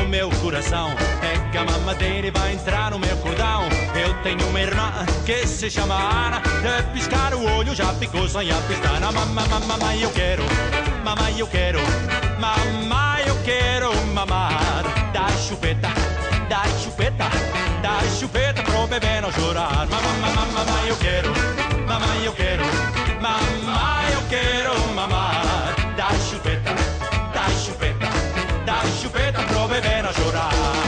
no meu coração. Pega a mamadeira e vai entrar no meu cordão. Eu tenho uma irmã que se chama Ana. De piscar o olho já ficou sem a pestana. Mamãe eu quero, mamãe eu quero, mamãe eu quero mamar. Dá chupeta, dá chupeta, dá chupeta pro bebê não chorar. Mamãe eu quero, mamãe eu quero, mamãe eu quero mamar. Dá chupeta, dá chupeta, dá chupeta pro bebê não chorar.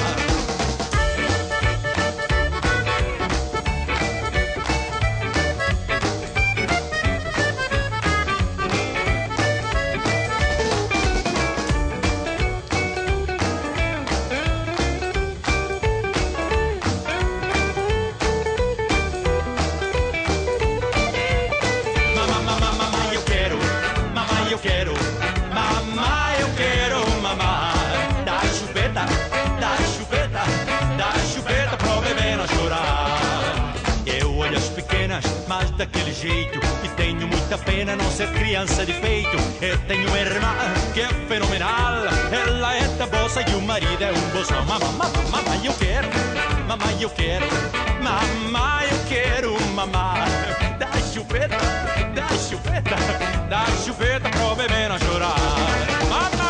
Mas daquele jeito, e tenho muita pena não ser criança de peito. Eu tenho uma irmã que é fenomenal. Ela é da bolsa e o marido é um bolsão. Mamãe eu quero, mamãe eu quero, mamãe eu quero mamar. Dá chupeta, dá chupeta, dá chupeta pro bebê não chorar. Mamãe!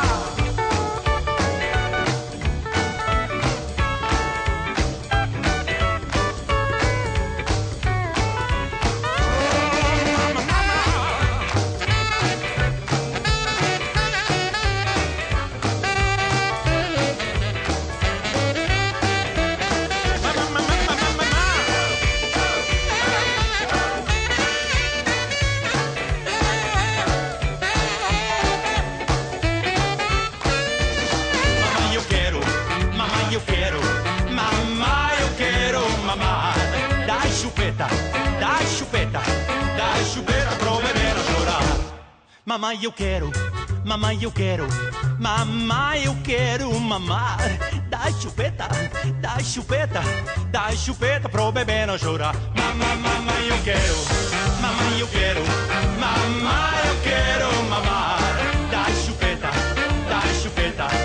Mamãe eu quero, mamãe eu quero, mamãe eu quero mamar. Dá chupeta, dá chupeta, dá chupeta pro bebê não chorar. Mamãe eu quero, mamãe eu quero, mamãe eu quero mamar. Dá chupeta, dá chupeta,